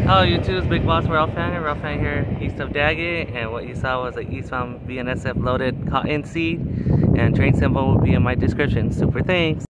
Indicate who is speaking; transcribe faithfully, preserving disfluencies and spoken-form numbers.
Speaker 1: Hello YouTube, it's Big Boss Ralph Fan. Ralph Fan here, east of Daggett, and what you saw was an eastbound B N S F loaded cotton seed, and train symbol will be in my description. Super thanks.